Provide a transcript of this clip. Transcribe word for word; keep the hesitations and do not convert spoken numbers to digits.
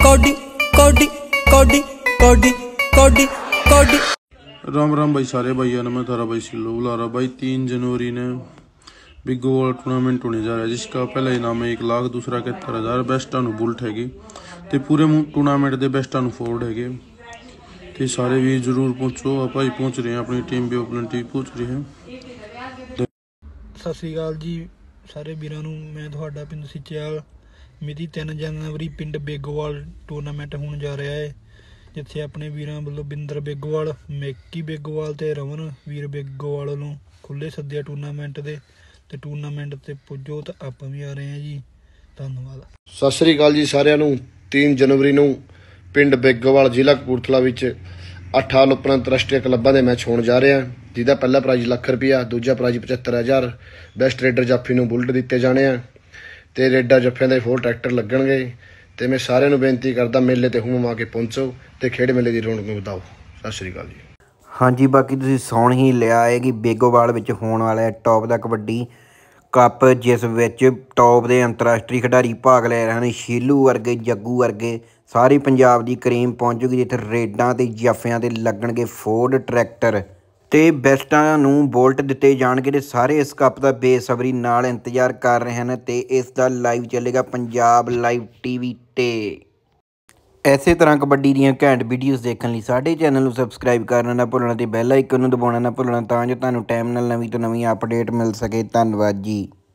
कौडी कौडी कौडी कौडी कौडी कौडी। राम राम भाई सारे भाइयों ने, मैं थारा भाई सिल्लू बुला रहा भाई। तीन जनवरी ने बिग गोल टूर्नामेंट होने जा रहा है, जिसका पहला इनाम है एक लाख, दूसरा इकहत्तर हज़ार। बेस्टा नू बुलट हैगी तो पूरे टूर्नामेंट के बेस्टा नू फोर्ड हैगे तो सारे भी जरूर पहुँचो। आप भाई पहुँच रहे हैं, अपनी टीम भी ओपन टीम पहुँच रही है। सत श्री अकाल जी सारे वीरां नूं, मैं तुहाडा पिंड सिचेवाल। मिति तीन जनवरी पिंड बेगोवाल टूरनामेंट होने जा रहा है, जिथे अपने वीरां वल्लों बिंदर बेगोवाल, मैकी बेगोवाल ते रमन वीर बेगोवाल वालों खुले सद्दे टूरनामेंट दे ते टूरनामेंट ते पुजो तो आप भी आ रहे हैं जी। धन्यवाद। सत श्री अकाल जी सारिਆਂ ਨੂੰ। तीन जनवरी ਨੂੰ ਪਿੰਡ बेगोवाल ਜ਼ਿਲ੍ਹਾ ਕਪੂਰਥਲਾ ਵਿੱਚ ਅੱਠ ਆਲ ਓਪਨ ਅੰਤਰਰਾਸ਼ਟਰੀ ਕਲੱਬਾਂ ਦੇ ਮੈਚ ਹੋਣ ਜਾ ਰਹੇ ਹਨ, ਜਿਹਦਾ ਪਹਿਲਾ ਪ੍ਰਾਈਜ਼ ਲੱਖ ਰੁਪਇਆ, ਦੂਜਾ ਪ੍ਰਾਈਜ਼ ਪਝੱਤਰ ਹਜ਼ਾਰ। ਬੈਸਟ ਰੇਡਰ ਜਾਫੀ ਨੂੰ ਬੁਲਟ ਦਿੱਤੇ ਜਾਣੇ ਆ ਤੇ ਰੇਡਰ ਜੱਫਿਆਂ ਦੇ ਫੋਰ ਟਰੈਕਟਰ ਲੱਗਣਗੇ। ਤੇ ਮੈਂ ਸਾਰਿਆਂ ਨੂੰ ਬੇਨਤੀ ਕਰਦਾ ਮੇਲੇ ਤੇ ਹੁਮ ਆ ਕੇ ਪਹੁੰਚੋ ਤੇ ਖੇਡ ਮੇਲੇ ਦੀ ਰੌਣਕ ਨੂੰ ਵਧਾਓ। ਸਤਿ ਸ਼੍ਰੀ ਅਕਾਲ ਜੀ। ਹਾਂਜੀ, ਬਾਕੀ ਤੁਸੀਂ ਸੁਣ ਹੀ ਲਿਆ ਹੈ ਕਿ ਬੇਗੋਵਾਲ ਵਿੱਚ ਹੋਣ ਵਾਲਾ ਹੈ ਟੌਪ ਦਾ ਕਬੱਡੀ ਕੱਪ, ਜਿਸ ਵਿੱਚ ਟੌਪ ਦੇ ਅੰਤਰਰਾਸ਼ਟਰੀ ਖਿਡਾਰੀ ਭਾਗ ਲੈ ਰਹੇ ਹਨ। ਸ਼ੀਲੂ ਵਰਗੇ, ਜੱਗੂ ਵਰਗੇ ਸਾਰੀ ਪੰਜਾਬ ਦੀ ਕਰੀਮ ਪਹੁੰਚੂਗੀ, ਜਿੱਥੇ ਰੇਡਾਂ ਤੇ ਜਾਫਿਆਂ ਤੇ ਲੱਗਣਗੇ ਫੋਰਡ ਟਰੈਕਟਰ ਤੇ ਬੈਸਟਾਂ ਨੂੰ ਬੋਲਟ ਦਿੱਤੇ ਜਾਣਗੇ। ਤੇ ਸਾਰੇ ਇਸ ਕੱਪ ਦਾ ਬੇਸਬਰੀ ਨਾਲ ਇੰਤਜ਼ਾਰ ਕਰ ਰਹੇ ਹਨ ਤੇ ਇਸ ਦਾ ਲਾਈਵ ਚੱਲੇਗਾ ਪੰਜਾਬ ਲਾਈਵ ਟੀਵੀ ਤੇ। ਇਸੇ ਤਰ੍ਹਾਂ ਕਬੱਡੀ ਦੀਆਂ ਘੈਂਟ ਵੀਡੀਓਜ਼ ਦੇਖਣ ਲਈ ਸਾਡੇ ਚੈਨਲ ਨੂੰ ਸਬਸਕ੍ਰਾਈਬ ਕਰਨਾ ਨਾ ਭੁੱਲਣਾ ਤੇ ਬੈਲ ਆਈਕਨ ਨੂੰ ਦਬਾਉਣਾ ਨਾ ਭੁੱਲਣਾ, ਤਾਂ ਜੋ ਤੁਹਾਨੂੰ ਟਾਈਮ ਨਾਲ ਨਵੀਂ ਤੋਂ ਨਵੀਂ ਅਪਡੇਟ ਮਿਲ ਸਕੇ। ਧੰਨਵਾਦ ਜੀ।